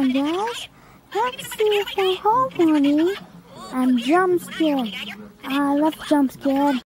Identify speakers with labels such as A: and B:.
A: on, guys. Let's see if they're home, honey. I'm jump scared. I love jump scared.